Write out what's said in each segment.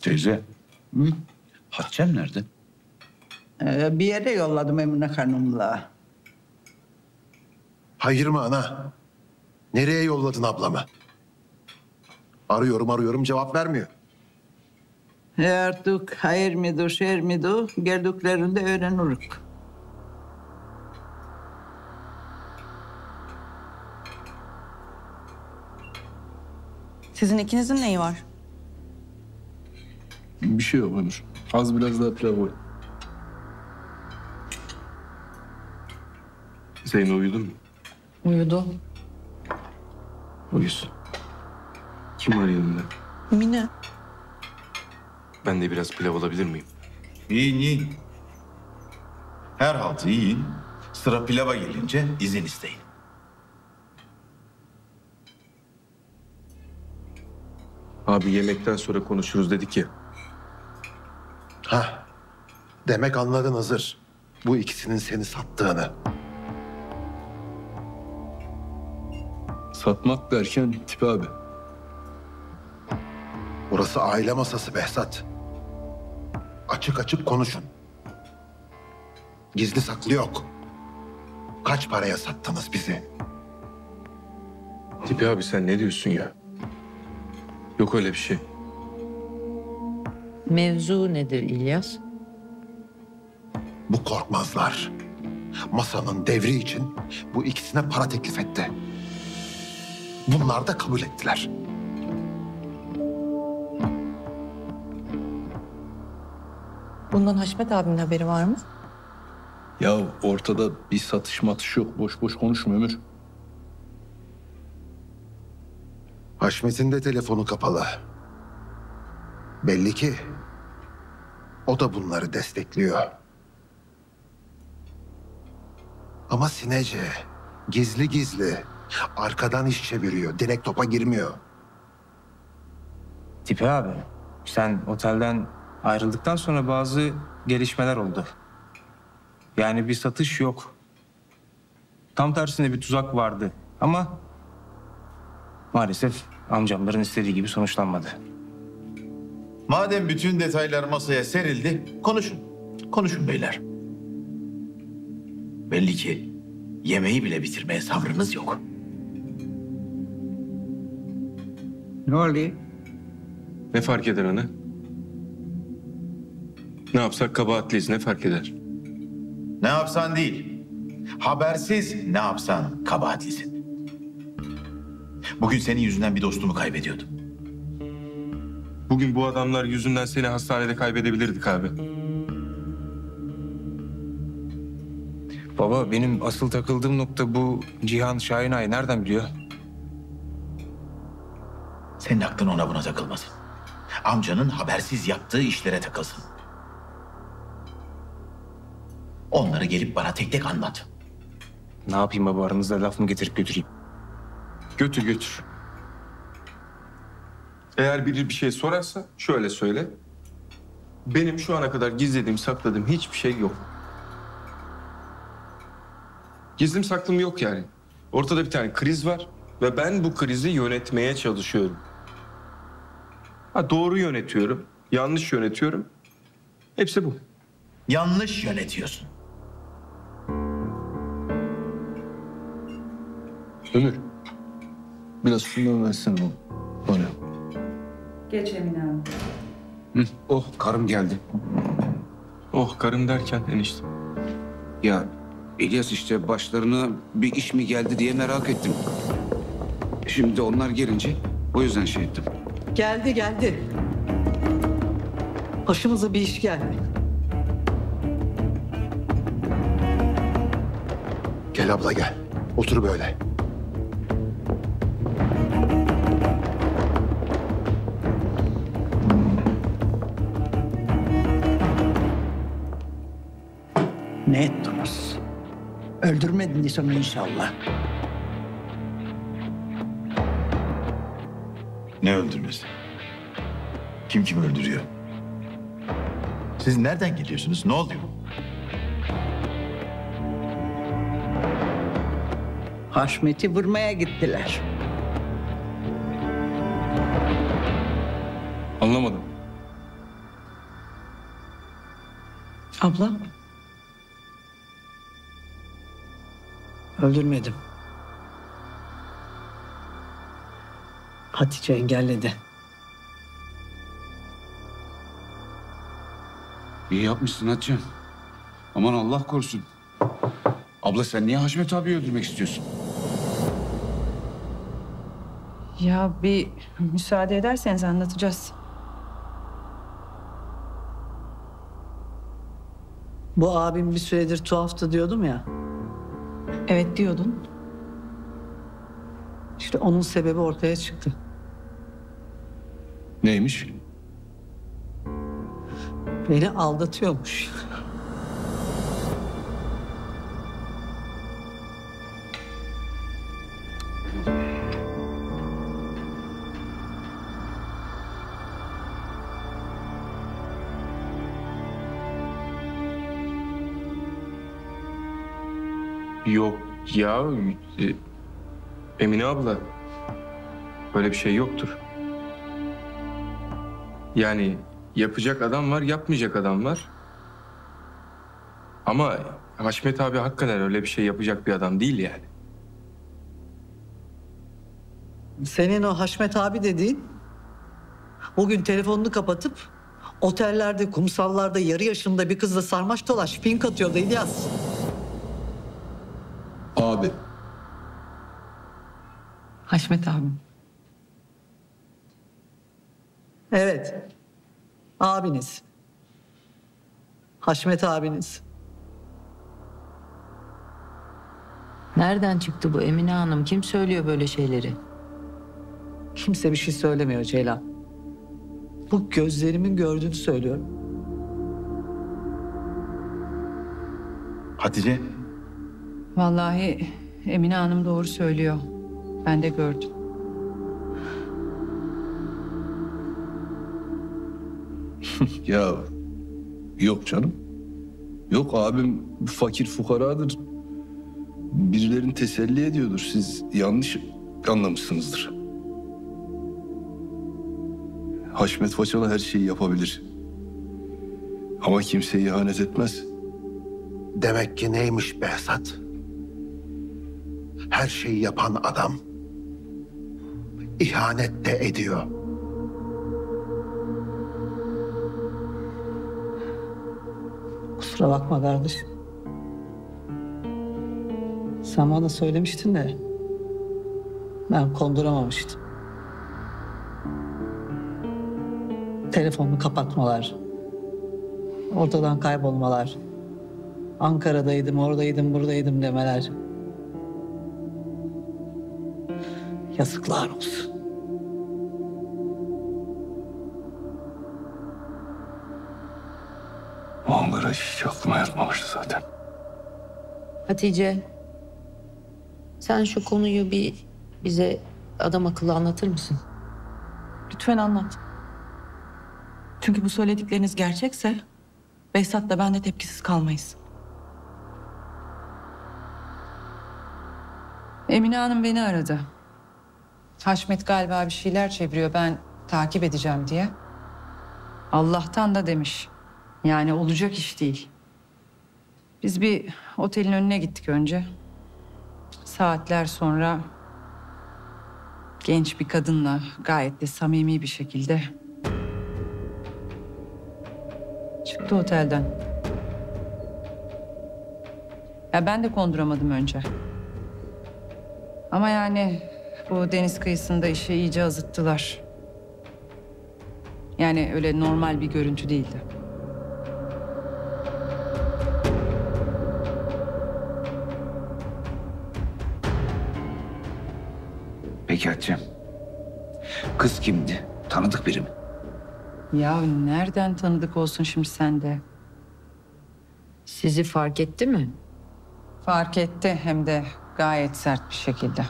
Teyze. Hatice'm nerede? Bir yere yolladım Emine Hanım'la. Hayır mı ana? Nereye yolladın ablamı? Arıyorum cevap vermiyor. Artık hayır mıdır, şer midir geldiklerinde öğreniriz. Sizin ikinizin neyi var? Bir şey yok Ömür. Az biraz daha pilav koy. Zeyno uyudu mu? Uyudu. Uyusun. Kim var yanında? Mine. Ben de biraz pilav alabilir miyim? Yiyin. Her haltı yiyin. Sıra pilava gelince izin isteyin. Abi yemekten sonra konuşuruz dedik ya. Hah. Demek anladın Hızır. Bu ikisinin seni sattığını. Satmak derken Tipi abi. Burası aile masası Behzat. Açık açık konuşun. Gizli saklı yok. Kaç paraya sattınız bizi? Tipi abi sen ne diyorsun ya? Yok öyle bir şey. Mevzu nedir İlyas? Bu korkmazlar. Masanın devri için bu ikisine para teklif etti. Bunlar da kabul ettiler. Bundan Haşmet abinin haberi var mı? Ya ortada bir satış matış yok. Boş boş konuşma Ömür. Haşmet'in de telefonu kapalı. Belli ki o da bunları destekliyor. Ama sinece, gizli gizli, arkadan iş çeviriyor, direkt topa girmiyor. Tipi abi, sen otelden ayrıldıktan sonra bazı gelişmeler oldu. Yani bir satış yok. Tam tersine bir tuzak vardı. Ama maalesef amcamların istediği gibi sonuçlanmadı. Madem bütün detaylar masaya serildi, konuşun. Konuşun beyler. Belli ki yemeği bile bitirmeye sabrınız yok. Ne oluyor? Ne fark eder ana? Ne yapsak kabahatliyiz, ne fark eder? Ne yapsan değil, habersiz ne yapsan kabahatlisin. Bugün senin yüzünden bir dostumu kaybediyordum. Bugün bu adamlar yüzünden seni hastanede kaybedebilirdik abi. Baba, benim asıl takıldığım nokta bu Cihan Şahinay nereden biliyor? Senin aklın ona buna takılmasın. Amcanın habersiz yaptığı işlere takılsın. Onları gelip bana tek tek anlat. Ne yapayım baba, aranızda laf mı getirip götüreyim? Götür götür. Eğer biri bir şey sorarsa şöyle söyle. Benim şu ana kadar gizlediğim, sakladığım hiçbir şey yok. Gizlim saklım yok yani. Ortada bir tane kriz var ve ben bu krizi yönetmeye çalışıyorum. Ha, doğru yönetiyorum, yanlış yönetiyorum. Hepsi bu. Yanlış yönetiyorsun. Ömür. Biraz şundan versene oğlum. Bana. Geç Emine Hanım. Oh karım geldi. Oh karım derken enişte. Ya İlyas işte başlarına bir iş mi geldi diye merak ettim. Şimdi onlar gelince o yüzden şey ettim. Geldi. Başımıza bir iş geldi. Gel abla gel. Otur böyle. Ne ettiniz? Öldürmediniz onu inşallah. Ne öldürmesi? Kim kimi öldürüyor? Siz nereden geliyorsunuz? Ne oluyor? Haşmet'i vurmaya gittiler. Anlamadım. Abla. Öldürmedim. Hatice engelledi. İyi yapmışsın Hatice'm. Aman Allah korusun. Abla sen niye Haşmet abiyi öldürmek istiyorsun? Ya bir müsaade ederseniz anlatacağız. Bu abim bir süredir tuhaftı diyordum ya. Evet diyordun. İşte onun sebebi ortaya çıktı. Neymiş? Beni aldatıyormuş. Yok ya. Emine abla. Böyle bir şey yoktur. Yani yapacak adam var, yapmayacak adam var. Ama Haşmet abi hakikaten öyle bir şey yapacak bir adam değil yani. Senin o Haşmet abi dediğin bugün telefonunu kapatıp otellerde, kumsallarda yarı yaşında bir kızla sarmaş dolaş pink atıyordu İlyas. Abi. Haşmet abim. Evet. Abiniz. Haşmet abiniz. Nereden çıktı bu Emine Hanım? Kim söylüyor böyle şeyleri? Kimse bir şey söylemiyor Ceylan. Bu gözlerimin gördüğünü söylüyorum. Hatice, Vallahi Emine Hanım doğru söylüyor. Ben de gördüm. Ya yok canım. Yok abim fakir fukaradır. Birilerini teselli ediyordur. Siz yanlış anlamışsınızdır. Haşmet Façalı her şeyi yapabilir. Ama kimseye ihanet etmez. Demek ki neymiş Behzat? Her şeyi yapan adam ihanet de ediyor. Kusura bakma kardeşim. Sen bana söylemiştin de ben konduramamıştım. Telefonunu kapatmalar, ortadan kaybolmalar, Ankara'daydım, oradaydım, buradaydım demeler. Yazıklar olsun. Onlara hiç aklıma yatmamıştı zaten. Hatice, sen şu konuyu bir bize adam akıllı anlatır mısın? Lütfen anlat. Çünkü bu söyledikleriniz gerçekse Behzat da ben de tepkisiz kalmayız. Emine Hanım beni aradı. Haşmet galiba bir şeyler çeviriyor, ben takip edeceğim diye. Allah'tan da demiş. Yani olacak iş değil. Biz bir otelin önüne gittik önce. Saatler sonra genç bir kadınla gayet de samimi bir şekilde çıktı otelden. Ya ben de konduramadım önce. Ama yani bu deniz kıyısında işi iyice azıttılar. Yani öyle normal bir görüntü değildi. Peki Hatice'm. Kız kimdi? Tanıdık biri mi? Ya nereden tanıdık olsun şimdi sende? Sizi fark etti mi? Fark etti hem de gayet sert bir şekilde.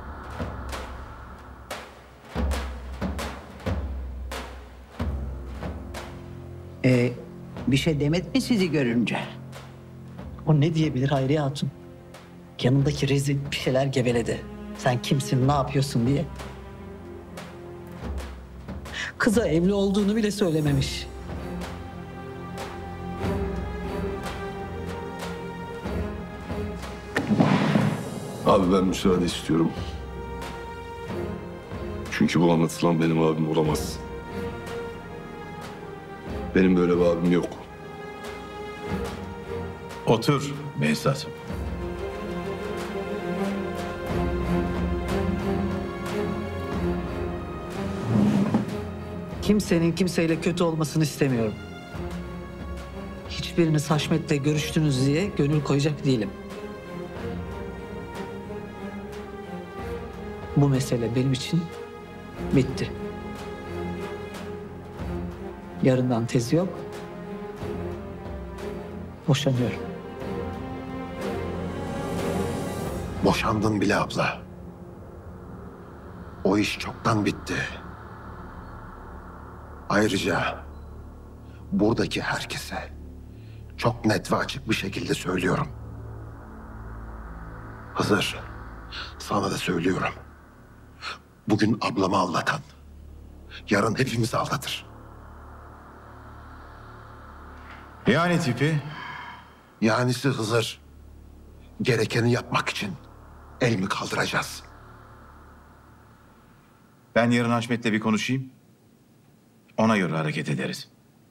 Bir şey demedi mi sizi görünce? O ne diyebilir Hayriye Hatun? Yanındaki rezil bir şeyler geveledi. Sen kimsin, ne yapıyorsun diye. Kıza evli olduğunu bile söylememiş. Abi ben müsaade istiyorum. Çünkü bu anlatılan benim abim olamaz. Benim böyle bir abim yok. Otur Behzat. Kimsenin kimseyle kötü olmasını istemiyorum. Hiçbiriniz Haşmet'le görüştünüz diye gönül koyacak değilim. Bu mesele benim için bitti. Yarından tezi yok. Boşanıyorum. Boşandın bile abla. O iş çoktan bitti. Ayrıca buradaki herkese çok net ve açık bir şekilde söylüyorum. Hızır, sana da söylüyorum. Bugün ablamı aldatan, yarın hepimizi aldatır. Yani tipi? Yanisi Hızır, gerekeni yapmak için el mi kaldıracağız? Ben yarın Haşmet'le bir konuşayım. Ona göre hareket ederiz.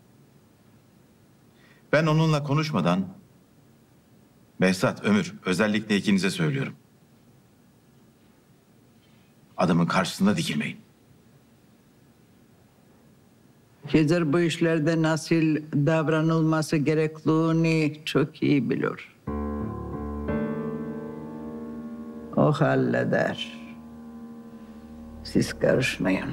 Ben onunla konuşmadan... Behzat, Ömür, özellikle ikinize söylüyorum. Adamın karşısında dikilmeyin. Hızır bu işlerde nasıl davranılması gerektiğini çok iyi bilir. O halleder. Siz karışmayın.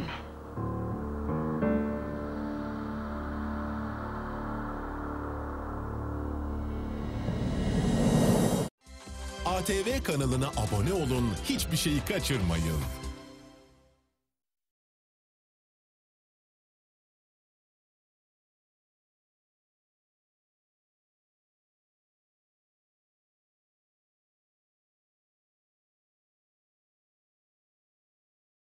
ATV kanalına abone olun, hiçbir şeyi kaçırmayın.